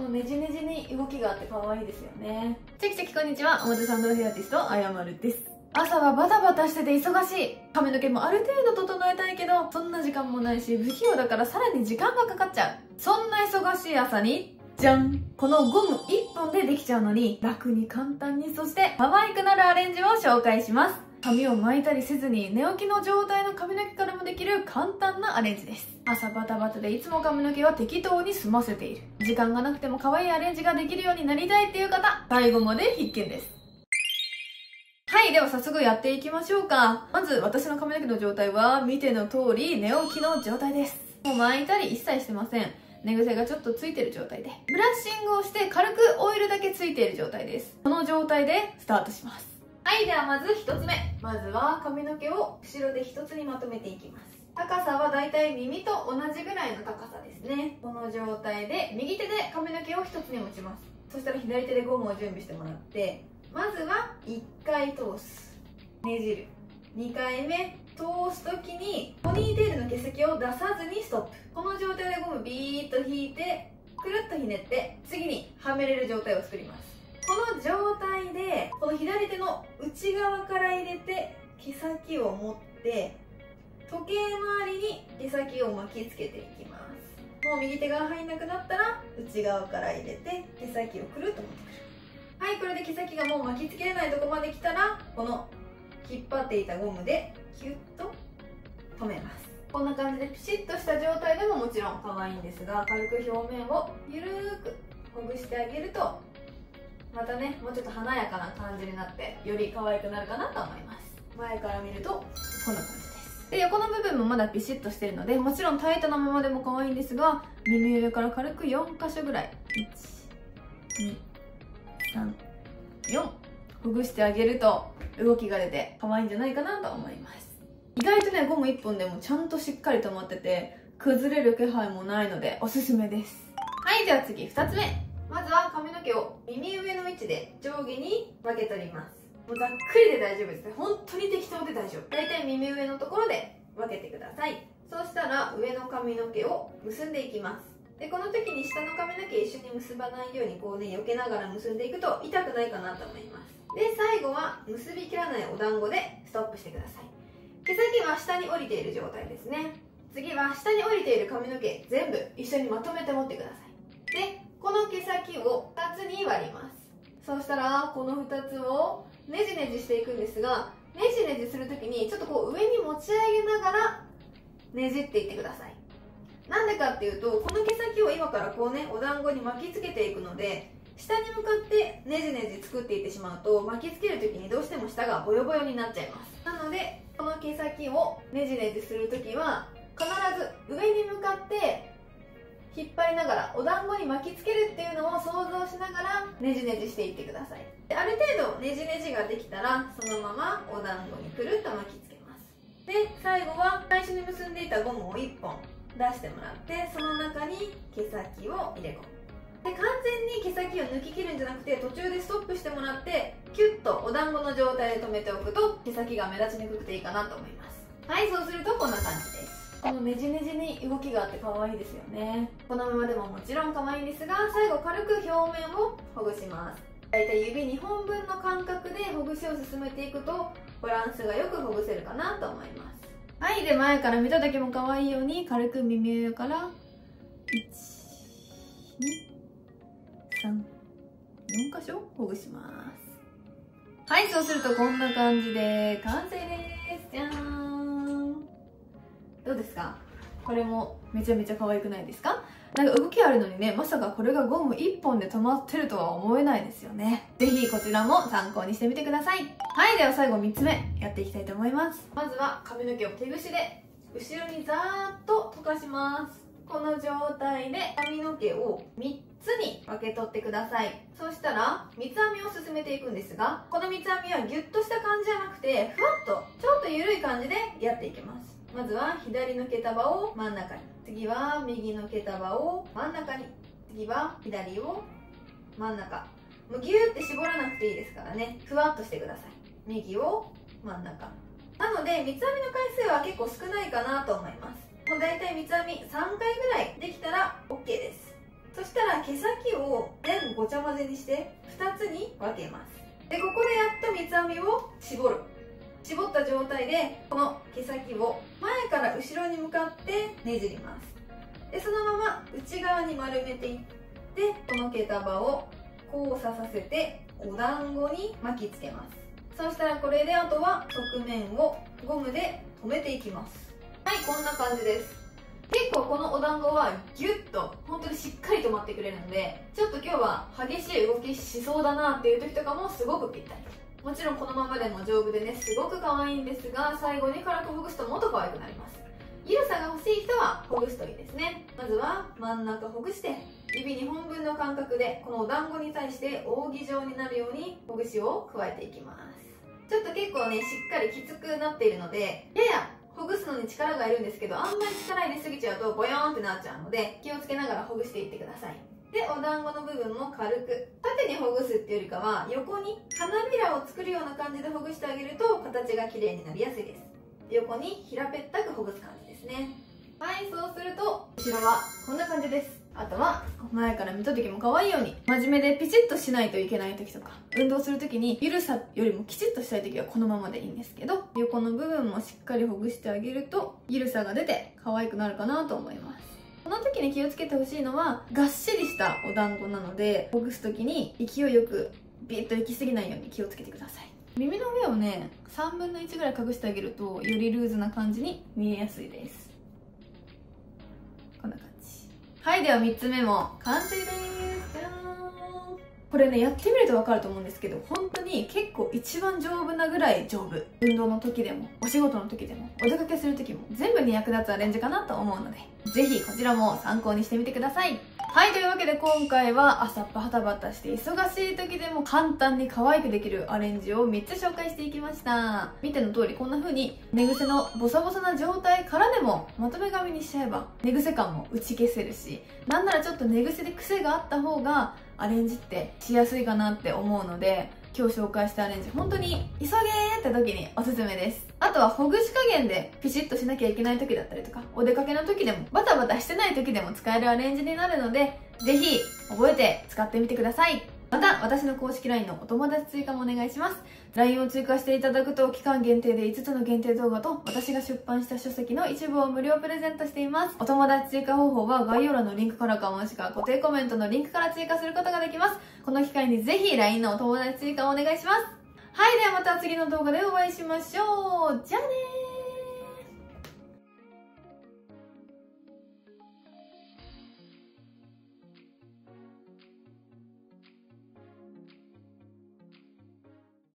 のねじねじに動きがあって可愛いですよね。チェキチェキこんにちは、表参道ヘアアーティストあやまるです。朝はバタバタしてて忙しい。髪の毛もある程度整えたいけど、そんな時間もないし不器用だからさらに時間がかかっちゃう。そんな忙しい朝にじゃん、このゴム1本でできちゃうのに楽に簡単に、そして可愛くなるアレンジを紹介します。髪を巻いたりせずに寝起きの状態の髪の毛からもできる簡単なアレンジです。朝バタバタでいつも髪の毛は適当に済ませている。時間がなくても可愛いアレンジができるようになりたいっていう方、最後まで必見です。はい、では早速やっていきましょうか。まず私の髪の毛の状態は見ての通り寝起きの状態です。もう巻いたり一切してません。寝癖がちょっとついてる状態で、ブラッシングをして軽くオイルだけついている状態です。この状態でスタートします。はい、ではまず1つ目。まずは髪の毛を後ろで1つにまとめていきます。高さはだいたい耳と同じぐらいの高さですね。この状態で右手で髪の毛を1つに持ちます。そしたら左手でゴムを準備してもらって、まずは1回通す、ねじる。2回目通す時にポニーテールの毛先を出さずにストップ。この状態でゴムビーッと引いてくるっとひねって次にはめれる状態を作ります。この状態でこの左手の内側から入れて毛先を持って時計回りに毛先を巻きつけていきます。もう右手が入んなくなったら内側から入れて毛先をくるっと持ってくる。はい、これで毛先がもう巻きつけれないとこまで来たらこの引っ張っていたゴムでキュッと止めます。こんな感じでピシッとした状態でももちろん可愛いんですが、軽く表面をゆるーくほぐしてあげるとまたね、もうちょっと華やかな感じになってより可愛くなるかなと思います。前から見るとこんな感じです。で、横の部分もまだピシッとしてるので、もちろんタイトなままでも可愛いんですが、耳上から軽く4箇所ぐらい1、2、3、4ほぐしてあげると動きが出て可愛いんじゃないかなと思います。意外とね、ゴム1本でもちゃんとしっかり止まってて崩れる気配もないのでおすすめです。はい、では次2つ目。まずは髪の毛を耳上の位置で上下に分け取ります。もうざっくりで大丈夫ですね。本当に適当で大丈夫。だいたい耳上のところで分けてください。そうしたら上の髪の毛を結んでいきます。で、この時に下の髪の毛一緒に結ばないようにこうね、避けながら結んでいくと痛くないかなと思います。で、最後は結びきらないお団子でストップしてください。毛先は下に降りている状態ですね。次は下に降りている髪の毛全部一緒にまとめて持ってください。で、この毛先を2つに割ります。そうしたらこの2つをねじねじしていくんですが、ねじねじするときにちょっとこう上に持ち上げながらねじっていってください。なんでかっていうと、この毛先を今からこうね、お団子に巻きつけていくので、下に向かってねじねじ作っていってしまうと巻きつけるときにどうしても下がボヨボヨになっちゃいます。なのでこの毛先をねじねじするときは必ず上に向かって引っ張りながらお団子に巻きつけるっていうのを想像しながらねじねじしていってください。で、ある程度ねじねじができたらそのままお団子にくるっと巻きつけます。で、最後は最初に結んでいたゴムを1本出してもらって、その中に毛先を入れ込む。で、完全に毛先を抜き切るんじゃなくて途中でストップしてもらってキュッとお団子の状態で止めておくと毛先が目立ちにくくていいかなと思います。はい、そうするとこんな感じです。このねじねじに動きがあって可愛いですよね。このままでももちろん可愛いんですが、最後軽く表面をほぐします。だいたい指2本分の間隔でほぐしを進めていくとバランスがよくほぐせるかなと思います。はい、で、前から見た時も可愛いように軽く耳上から1、2、3、4箇所ほぐします。はい、そうするとこんな感じで完成です。じゃーん。どうですか？これもめちゃめちゃ可愛くないですか？なんか動きあるのにね、まさかこれがゴム1本で止まってるとは思えないですよね。ぜひこちらも参考にしてみてください。はい、では最後3つ目やっていきたいと思います。まずは髪の毛を手ぐしで後ろにざーっと溶かします。この状態で髪の毛を3つに分け取ってください。そしたら三つ編みを進めていくんですが、この三つ編みはギュッとした感じじゃなくてふわっとちょっと緩い感じでやっていきます。まずは左の毛束を真ん中に、次は右の毛束を真ん中に、次は左を真ん中。もうギューって絞らなくていいですからね、ふわっとしてください。右を真ん中なので三つ編みの回数は結構少ないかなと思います。もうだいたい三つ編み3回ぐらいできたら OK です。 そしたら毛先を全部ごちゃ混ぜにして2つに分けます。でここでやっと三つ編みを絞る。絞った状態でこの毛先を前から後ろに向かってねじります。でそのまま内側に丸めていって、この毛束を交差させてお団子に巻きつけます。そしたらこれであとは側面をゴムで留めていきます。はい、こんな感じです。結構このお団子はギュッと本当にしっかり止まってくれるので、ちょっと今日は激しい動きしそうだなっていう時とかもすごくぴったり。もちろんこのままでも丈夫でね、すごく可愛いんですが、最後に軽くほぐすともっと可愛くなります。ゆるさが欲しい人はほぐすといいですね。まずは真ん中ほぐして、指2本分の間隔でこのお団子に対して扇状になるようにほぐしを加えていきます。ちょっと結構ね、しっかりきつくなっているので、ややほぐすのに力がいるんですけど、あんまり力入れすぎちゃうとボヨーンってなっちゃうので、気をつけながらほぐしていってください。でお団子の部分も軽く縦にほぐすっていうよりかは、横に花びらを作るような感じでほぐしてあげると形が綺麗になりやすいです。横に平べったくほぐす感じですね。はい、そうすると後ろはこんな感じです。あとは前から見た時も可愛いように真面目でピチッとしないといけない時とか、運動する時にゆるさよりもきちっとしたい時はこのままでいいんですけど、横の部分もしっかりほぐしてあげるとゆるさが出て可愛くなるかなと思います。この時に気をつけてほしいのは、がっしりしたお団子なので、ほぐす時に勢いよくビッといきすぎないように気をつけてください。耳の上をね、3分の1ぐらい隠してあげるとよりルーズな感じに見えやすいです。こんな感じ。はい、では3つ目も完成です。じゃーん。これね、やってみると分かると思うんですけど、本当に結構一番丈夫なぐらい丈夫。運動の時でもお仕事の時でもお出かけする時も全部に役立つアレンジかなと思うので、ぜひこちらも参考にしてみてください。はい、というわけで今回は朝バタバタして忙しい時でも簡単に可愛くできるアレンジを3つ紹介していきました。見ての通りこんな風に寝癖のボサボサな状態からでもまとめ髪にしちゃえば寝癖感も打ち消せるし、なんならちょっと寝癖で癖があった方がアレンジってしやすいかなって思うので、今日紹介したアレンジ本当に急げーって時におすすめです。あとはほぐし加減でピシッとしなきゃいけない時だったりとか、お出かけの時でもバタバタしてない時でも使えるアレンジになるので、ぜひ覚えて使ってみてください。また私の公式 LINE のお友達追加もお願いします。 LINE を追加していただくと期間限定で5つの限定動画と私が出版した書籍の一部を無料プレゼントしています。お友達追加方法は概要欄のリンクからか、もしくは固定コメントのリンクから追加することができます。この機会にぜひ LINE のお友達追加をお願いします。はい、ではまた次の動画でお会いしましょう。じゃあねー。